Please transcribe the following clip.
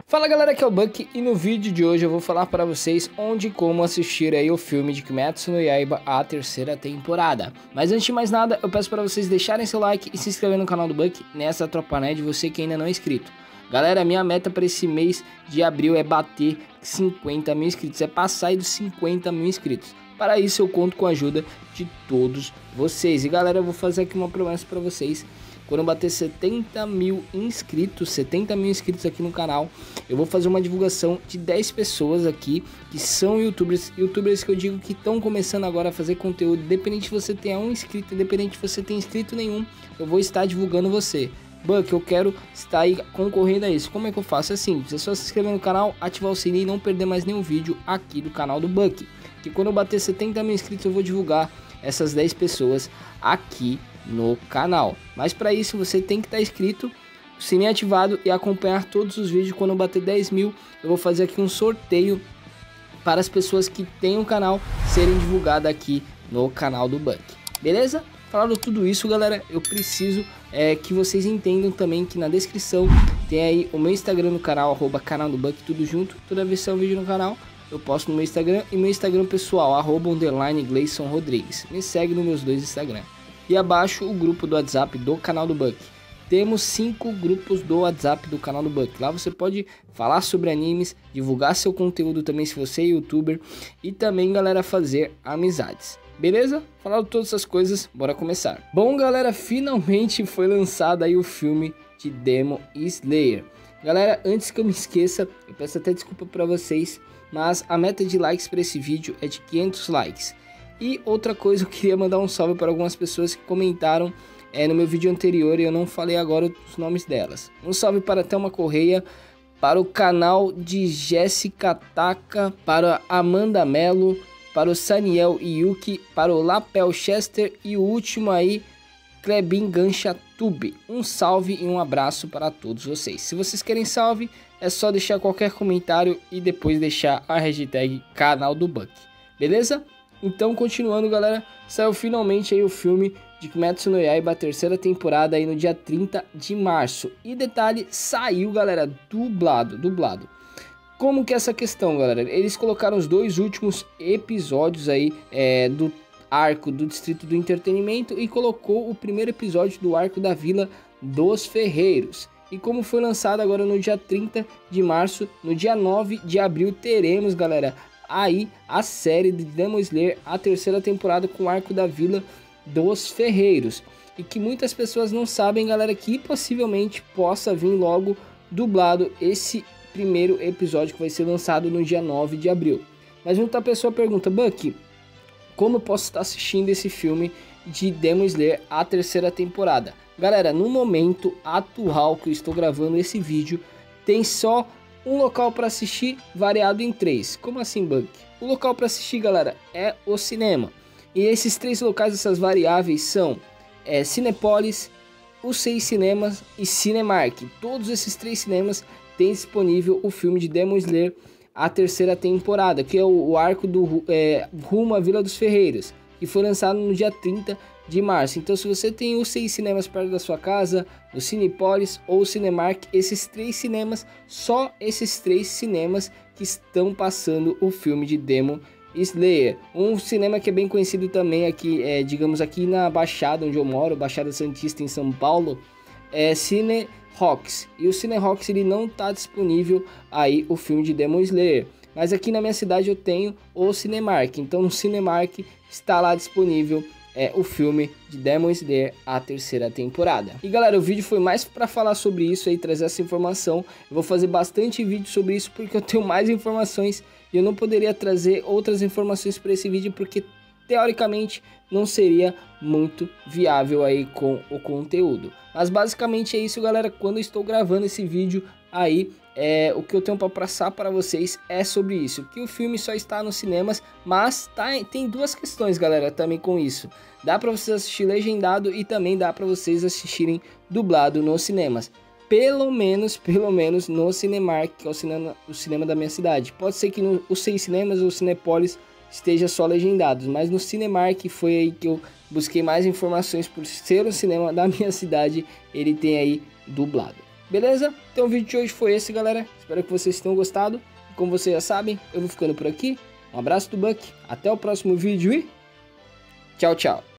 Fala galera, aqui é o Buck e no vídeo de hoje eu vou falar para vocês onde e como assistir aí o filme de Kimetsu no Yaiba, a terceira temporada. Mas antes de mais nada, eu peço para vocês deixarem seu like e se inscrever no canal do Buck nessa tropa de você que ainda não é inscrito. Galera, minha meta para esse mês de abril é bater 50 mil inscritos, é passar aí dos 50 mil inscritos. Para isso eu conto com a ajuda de todos vocês. E galera, eu vou fazer aqui uma promessa para vocês. Quando eu bater 70 mil inscritos aqui no canal, eu vou fazer uma divulgação de 10 pessoas aqui que são youtubers que eu digo que estão começando agora a fazer conteúdo. Independente se você tenha um inscrito, independente se você tenha inscrito nenhum, eu vou estar divulgando você. Buck, eu quero estar aí concorrendo a isso. Como é que eu faço? É simples, é só se inscrever no canal, ativar o sininho e não perder mais nenhum vídeo aqui do canal do Buck. Que quando eu bater 70 mil inscritos eu vou divulgar essas 10 pessoas aqui no canal. Mas para isso você tem que estar inscrito, o sininho ativado e acompanhar todos os vídeos. Quando eu bater 10 mil eu vou fazer aqui um sorteio para as pessoas que têm o canal serem divulgadas aqui no canal do Buck. Beleza? Falando tudo isso, galera, eu preciso que vocês entendam também que na descrição tem aí o meu Instagram no canal, @canal do Buck, tudo junto. Toda vez que sair um vídeo no canal eu posto no meu Instagram e meu Instagram pessoal, @_Gleison Rodrigues. Me segue nos meus dois Instagram. E abaixo o grupo do WhatsApp do canal do Buck. Temos 5 grupos do WhatsApp do canal do Buck. Lá você pode falar sobre animes, divulgar seu conteúdo também se você é youtuber. E também, galera, fazer amizades. Beleza? Falando todas essas coisas, bora começar. Bom, galera, finalmente foi lançado aí o filme de Demon Slayer. Galera, antes que eu me esqueça, eu peço até desculpa para vocês, mas a meta de likes para esse vídeo é de 500 likes. E outra coisa, eu queria mandar um salve para algumas pessoas que comentaram no meu vídeo anterior e eu não falei agora os nomes delas. Um salve para Thelma Correia, para o canal de Jéssica Taka, para Amanda Mello, para o Saniel Yuki, para o Lapel Chester e o último aí, Klebin Gancha Tube. Um salve e um abraço para todos vocês. Se vocês querem salve, é só deixar qualquer comentário e depois deixar a hashtag canal do Buck. Beleza? Então, continuando, galera, saiu finalmente aí o filme de Kimetsu no Yaiba, a terceira temporada aí no dia 30 de março. E detalhe, saiu, galera, dublado. Como que é essa questão, galera? Eles colocaram os 2 últimos episódios aí do arco do Distrito do Entretenimento e colocou o primeiro episódio do arco da Vila dos Ferreiros. E como foi lançado agora no dia 30 de março, no dia 9 de abril teremos, galera, aí a série de Demon Slayer, a terceira temporada com o arco da Vila dos Ferreiros. E que muitas pessoas não sabem, galera, que possivelmente possa vir logo dublado esse primeiro episódio que vai ser lançado no dia 9 de abril. Mas muita pessoa pergunta, Buck, como eu posso estar assistindo esse filme de Demon Slayer, a terceira temporada? Galera, no momento atual que eu estou gravando esse vídeo, tem só um local para assistir variado em 3. Como assim, Buck? O local para assistir, galera, é o cinema. E esses 3 locais, essas variáveis são Cinépolis, os 6 cinemas e Cinemark. Todos esses 3 cinemas têm disponível o filme de Demon Slayer, a terceira temporada, que é o arco do rumo à Vila dos Ferreiros, que foi lançado no dia 30 de março. Então, se você tem os 6 cinemas perto da sua casa, o Cinépolis ou o Cinemark, esses 3 cinemas, só esses 3 cinemas que estão passando o filme de Demon Slayer. Um cinema que é bem conhecido também aqui, digamos aqui na Baixada onde eu moro, Baixada Santista em São Paulo, é Cine Rocks. E o Cine Rocks, ele não está disponível aí o filme de Demon Slayer. Mas aqui na minha cidade eu tenho o Cinemark. Então no Cinemark está lá disponível o filme de Demon Slayer, a terceira temporada. E galera, o vídeo foi mais para falar sobre isso aí, trazer essa informação. Eu vou fazer bastante vídeo sobre isso porque eu tenho mais informações e eu não poderia trazer outras informações para esse vídeo porque teoricamente não seria muito viável aí com o conteúdo. Mas basicamente é isso, galera. Quando eu estou gravando esse vídeo aí, o que eu tenho para passar para vocês é sobre isso, que o filme só está nos cinemas, mas tem 2 questões, galera, também com isso. Dá para vocês assistir legendado e também dá para vocês assistirem dublado nos cinemas. Pelo menos no Cinemark, que é o cinema da minha cidade. Pode ser que os 6 cinemas ou Cinépolis esteja só legendados, mas no Cinemark foi aí que eu busquei mais informações, por ser o cinema da minha cidade, ele tem aí dublado. Beleza? Então o vídeo de hoje foi esse, galera. Espero que vocês tenham gostado. Como vocês já sabem, eu vou ficando por aqui. Um abraço do Buck, até o próximo vídeo e tchau, tchau.